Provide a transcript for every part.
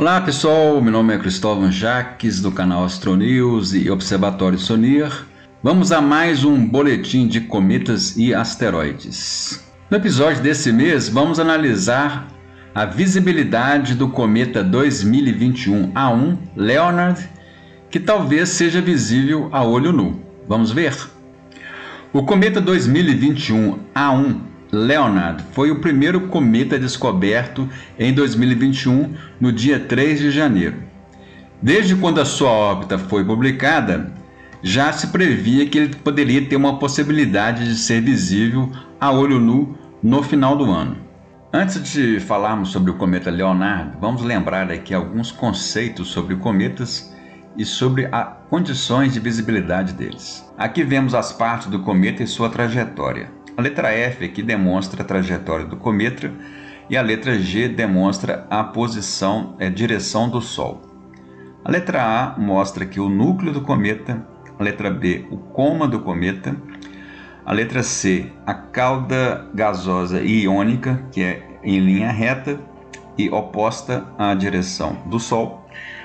Olá pessoal, meu nome é Cristóvão Jaques do canal Astronews e Observatório Sonier. Vamos a mais um boletim de cometas e asteroides. No episódio desse mês vamos analisar a visibilidade do cometa 2021 A1 Leonard, que talvez seja visível a olho nu. Vamos ver? O cometa 2021 A1 Leonard foi o primeiro cometa descoberto em 2021, no dia 3 de janeiro. Desde quando a sua órbita foi publicada, já se previa que ele poderia ter uma possibilidade de ser visível a olho nu no final do ano. Antes de falarmos sobre o cometa Leonard, vamos lembrar aqui alguns conceitos sobre cometas e sobre as condições de visibilidade deles. Aqui vemos as partes do cometa e sua trajetória. A letra F aqui demonstra a trajetória do cometa e a letra G demonstra a direção do Sol. A letra A mostra aqui o núcleo do cometa, a letra B o coma do cometa, a letra C a cauda gasosa e iônica, que é em linha reta e oposta à direção do Sol,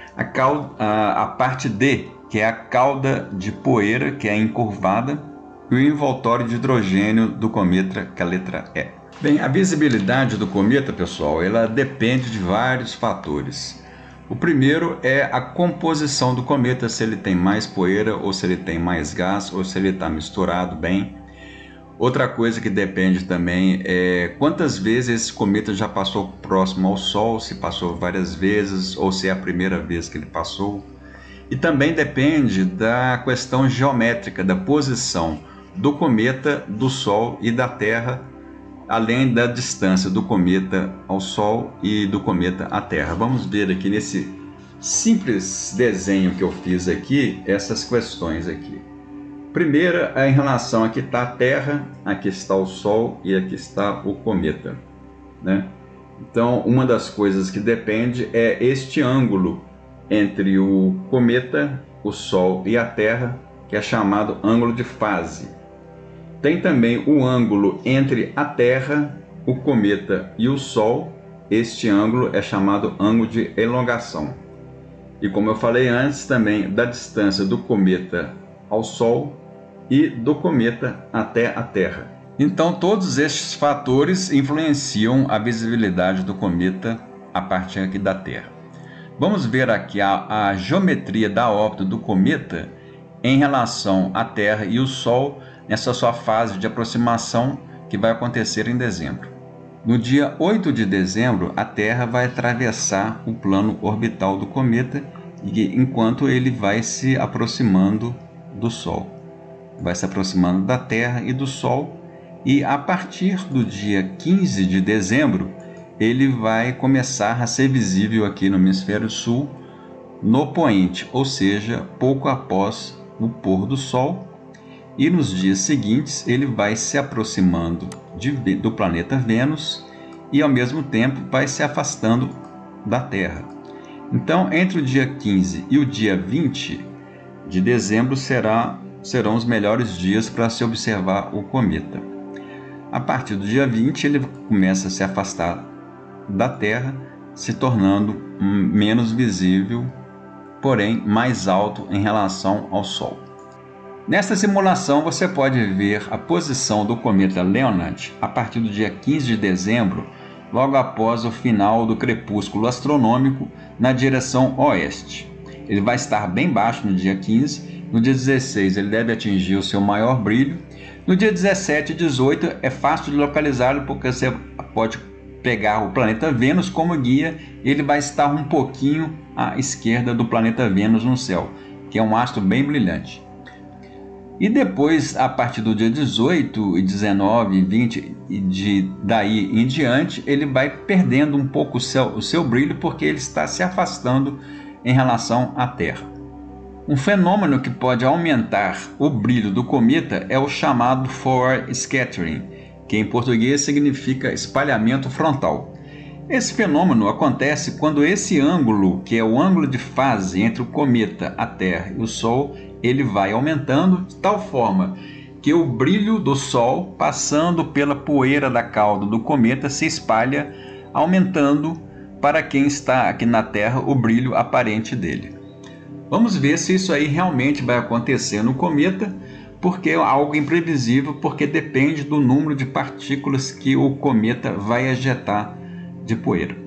a parte D, que é a cauda de poeira, que é encurvada, e o envoltório de hidrogênio do cometa, que é a letra E. Bem, a visibilidade do cometa, pessoal, ela depende de vários fatores. O primeiro é a composição do cometa, se ele tem mais poeira, ou se ele tem mais gás, ou se ele está misturado bem. Outra coisa que depende também é quantas vezes esse cometa já passou próximo ao Sol, se passou várias vezes, ou se é a primeira vez que ele passou. E também depende da questão geométrica, da posição do cometa, do Sol e da Terra, além da distância do cometa ao Sol e do cometa à Terra. Vamos ver aqui nesse simples desenho que eu fiz aqui, essas questões aqui. Primeira é em relação, aqui está a Terra, aqui está o Sol e aqui está o cometa, né? Então, uma das coisas que depende é este ângulo entre o cometa, o Sol e a Terra, que é chamado ângulo de fase. Tem também o ângulo entre a Terra, o cometa e o Sol. Este ângulo é chamado ângulo de elongação. E como eu falei antes, também da distância do cometa ao Sol e do cometa até a Terra. Então, todos estes fatores influenciam a visibilidade do cometa a partir aqui da Terra. Vamos ver aqui a geometria da órbita do cometa em relação à Terra e o Sol nessa sua fase de aproximação que vai acontecer em dezembro. No dia 8 de dezembro, a Terra vai atravessar o plano orbital do cometa enquanto ele vai se aproximando do Sol. Vai se aproximando da Terra e do Sol, e a partir do dia 15 de dezembro, ele vai começar a ser visível aqui no hemisfério sul, no poente, ou seja, pouco após o pôr do Sol, e nos dias seguintes ele vai se aproximando do planeta Vênus e ao mesmo tempo vai se afastando da Terra. Então, entre o dia 15 e o dia 20 de dezembro serão os melhores dias para se observar o cometa. A partir do dia 20 ele começa a se afastar da Terra, se tornando menos visível, porém mais alto em relação ao Sol. Nesta simulação você pode ver a posição do cometa Leonard a partir do dia 15 de dezembro, logo após o final do crepúsculo astronômico na direção oeste. Ele vai estar bem baixo no dia 15, no dia 16 ele deve atingir o seu maior brilho, no dia 17 e 18 é fácil de localizá-lo porque você pode pegar o planeta Vênus como guia, ele vai estar um pouquinho à esquerda do planeta Vênus no céu, que é um astro bem brilhante. E depois, a partir do dia 18 e 19 e 20 e daí em diante, ele vai perdendo um pouco o seu brilho porque ele está se afastando em relação à Terra. Um fenômeno que pode aumentar o brilho do cometa é o chamado forward scattering, que em português significa espalhamento frontal. Esse fenômeno acontece quando esse ângulo, que é o ângulo de fase entre o cometa, a Terra e o Sol, ele vai aumentando de tal forma que o brilho do Sol, passando pela poeira da cauda do cometa, se espalha, aumentando para quem está aqui na Terra, o brilho aparente dele. Vamos ver se isso aí realmente vai acontecer no cometa, porque é algo imprevisível, porque depende do número de partículas que o cometa vai ejetar de poeira.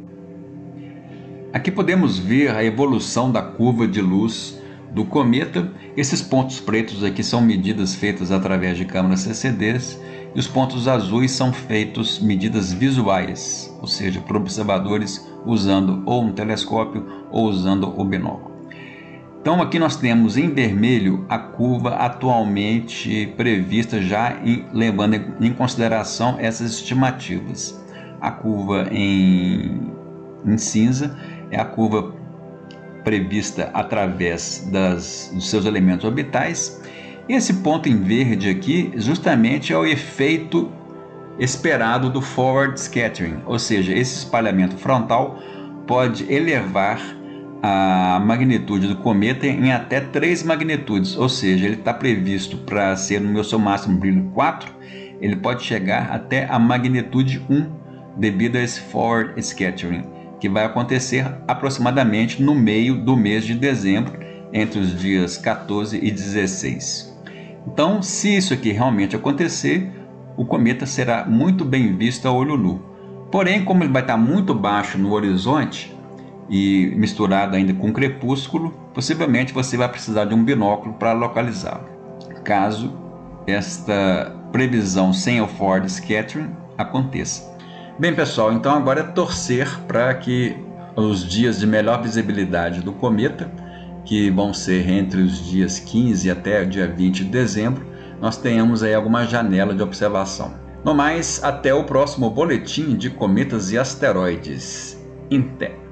Aqui podemos ver a evolução da curva de luz do cometa. Esses pontos pretos aqui são medidas feitas através de câmeras CCDs, e os pontos azuis são feitos medidas visuais, ou seja, por observadores usando ou um telescópio ou usando o binóculo. Então aqui nós temos em vermelho a curva atualmente prevista, já levando em consideração essas estimativas. A curva em cinza é a curva prevista através dos seus elementos orbitais. Esse ponto em verde aqui justamente é o efeito esperado do forward scattering, ou seja, esse espalhamento frontal pode elevar a magnitude do cometa em até 3 magnitudes, ou seja, ele está previsto para ser no seu máximo brilho 4, ele pode chegar até a magnitude 1 devido a esse forward scattering, que vai acontecer aproximadamente no meio do mês de dezembro, entre os dias 14 e 16. Então, se isso aqui realmente acontecer, o cometa será muito bem visto a olho nu. Porém, como ele vai estar muito baixo no horizonte e misturado ainda com o crepúsculo, possivelmente você vai precisar de um binóculo para localizá-lo, caso esta previsão sem o forward scattering aconteça. Bem, pessoal, então agora é torcer para que os dias de melhor visibilidade do cometa, que vão ser entre os dias 15 até o dia 20 de dezembro, nós tenhamos aí alguma janela de observação. No mais, até o próximo boletim de cometas e asteroides. Em Té.